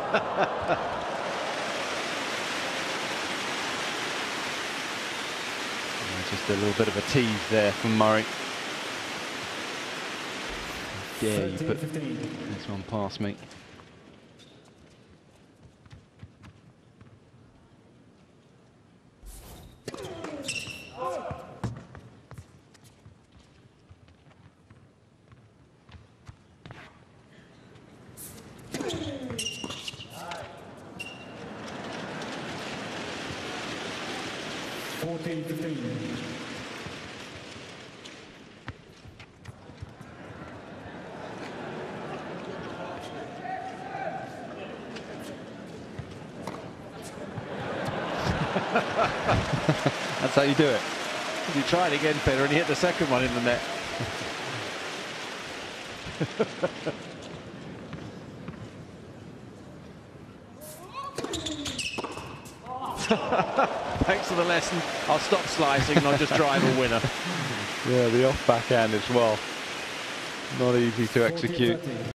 Just a little bit of a tease there from Murray. Dare you put this one past me? That's how you do it. You tried again, Federer, and he hit the second one in the net. Thanks for the lesson. I'll stop slicing and I'll just drive a winner. Yeah, the off backhand as well. Not easy to execute.